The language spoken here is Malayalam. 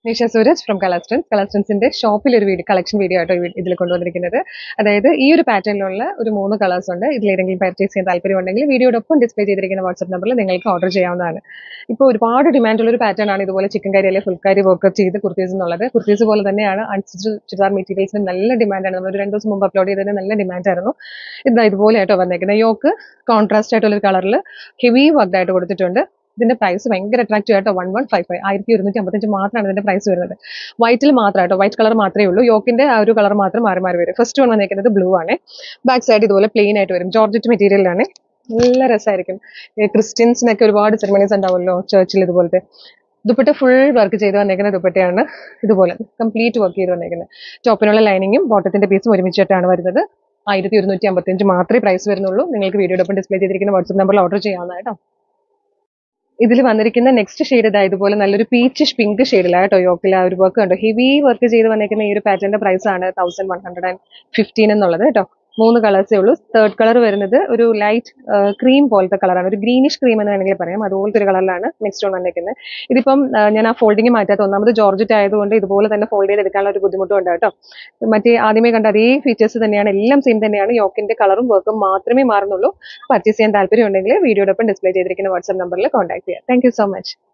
Nisha Suraj from Colors Trends. Colors Trendsന്റെ ഷോപ്പിൽ ഒരു കളക്ഷൻ വീഡിയോ ആയിട്ടോ ഇതിൽ കൊണ്ടുവന്നിരിക്കുന്നത്. അതായത് ഈ ഒരു പാറ്റേണിലുള്ള ഒരു 3 കളേഴ്സ് ഉണ്ട്. ഇതിലേതെങ്കിലും പർച്ചേസ് ചെയ്യാൻ താല്പര്യമുണ്ടെങ്കിൽ വീഡിയോടൊപ്പം ഡിസ്പ്ലേ ചെയ്തിരിക്കുന്ന വാട്സ്ആപ്പ് നമ്പറിൽ നിങ്ങൾക്ക് ഓർഡർ ചെയ്യാവുന്നതാണ്. ഇപ്പോൾ ഒരുപാട് ഡിമാൻഡുള്ള ഒരു പാറ്റേൺ ആണ് ഇതുപോലെ ചിക്കൻ കറി അല്ലെങ്കിൽ ഫുൾക്കാരി വർക്ക് ചെയ്ത് കുർത്തീസ് എന്നുള്ളത്. കുർത്തീസ് പോലെ തന്നെയാണ് അൺസ്റ്റിച്ച് ചുരിദാർ മെറ്റീരിയൽസിന് നല്ല ഡിമാൻഡാണ്. നമ്മൾ 2 ദിവസം മുമ്പ് അപ്ലോഡ് ചെയ്തതിന് നല്ല ഡിമാൻഡായിരുന്നു. ഇതാ ഇതുപോലെ ആയിട്ടോ വന്നേക്കുന്നത്. യോക്ക് കോൺട്രാസ്റ്റ് ആയിട്ടുള്ള ഒരു കളറിൽ ഹെവി വർക്ക് ആയിട്ട് കൊടുത്തിട്ടുണ്ട്. ഇതിന്റെ പ്രൈസ് ഭയങ്കര അട്രാക്റ്റീവ് ആയിട്ടോ 1155 1255 മാത്രമാണ് ഇതിന്റെ പ്രൈസ് വരുന്നത്. വൈറ്റിൽ മാത്രമായിട്ടോ വൈറ്റ് കളർ മാത്രമേ ഉള്ളൂ. യോക്കിന്റെ ആ ഒരു കളർ മാത്രം മാറി മാറി വരും. ഫസ്റ്റ് വൺ വന്നിരിക്കുന്നത് ബ്ലൂ ആണ്. ബാക്ക് സൈഡ് ഇതുപോലെ പ്ലെയിൻ ആയിട്ട് വരും. ജോർജറ്റ് മെറ്റീരിയലാണ്. നല്ല രസമായിരിക്കും. ക്രിസ്ത്യൻസിനൊക്കെ ഒരുപാട് സെറമണീസ് ഉണ്ടാവുമല്ലോ ചർച്ചിൽ. ഇതുപോലത്തെ ദുപ്പട്ട ഫുൾ വർക്ക് ചെയ്ത് വന്നേക്കുന്ന ദുപ്പട്ടയാണ്. ഇതുപോലെ കംപ്ലീറ്റ് വർക്ക് ചെയ്ത് വന്നേക്കുന്നത്. ടോപ്പിനുള്ള ലൈനിങ്ങും ബോട്ടത്തിന്റെ പീസും ഒരുമിച്ചിട്ടാണ് വരുന്നത്. 1255 മാത്രമേ പ്രൈസ് വരുന്നുള്ളൂ. നിങ്ങൾക്ക് വീഡിയോടൊപ്പം ഡിസ്പ്ലേ ചെയ്തിരിക്കുന്ന വാട്സ്ആപ്പ് നമ്പറിൽ ഓർഡർ ചെയ്യാവുന്നതായിട്ടോ. ഇതിൽ വന്നിരിക്കുന്ന നെക്സ്റ്റ് ഷെയ്ഡ് ഇതുപോലെ നല്ലൊരു പീച്ചിഷ് പിങ്ക് ഷെയ്ഡിലാട്ടോ യോക്കിൽ ആ ഒരു വർക്ക് കണ്ടോ. ഹെവി വർക്ക് ചെയ്ത് വന്നിരിക്കുന്ന ഈ ഒരു പാറ്റേണിന്റെ പ്രൈസ് ആണ് 1115 എന്നുള്ളത് കേട്ടോ. 3 കളേഴ്സേ ഉള്ളൂ. തേർഡ് കളർ വരുന്നത് ഒരു ലൈറ്റ് ക്രീം പോലത്തെ കളറാണ്. ഒരു ഗ്രീനിഷ് ക്രീം എന്ന് വേണമെങ്കിൽ പറയാം. അതുപോലത്തെ ഒരു കളറിലാണ് നെക്സ്റ്റ് വൺ വന്നിരിക്കുന്നത്. ഇതിപ്പം ഞാൻ ആ ഫോൾഡിങ് മാറ്റാത്ത ഒന്നാമത് ജോർജറ്റ് ആയതുകൊണ്ട് ഇതുപോലെ തന്നെ ഫോൾഡ് ചെയ്ത് എടുക്കാനുള്ള ഒരു ബുദ്ധിമുട്ടുണ്ട് കേട്ടോ. മറ്റേ ആദ്യമേ കണ്ട അതേ ഫീച്ചേഴ്സ് തന്നെയാണ്. എല്ലാം സെയിം തന്നെയാണ്. യോക്കിന്റെ കളറും വർക്കും മാത്രമേ മാറുന്നുള്ളൂ. പർച്ചേസ് ചെയ്യാൻ താല്പര്യം ഉണ്ടെങ്കിൽ വീഡിയോടൊപ്പം ഡിസ്പ്ലേ ചെയ്തിരിക്കുന്ന വാട്സ്ആപ്പ് നമ്പറിൽ കോൺടാക്ട് ചെയ്യാം. Thank you so much.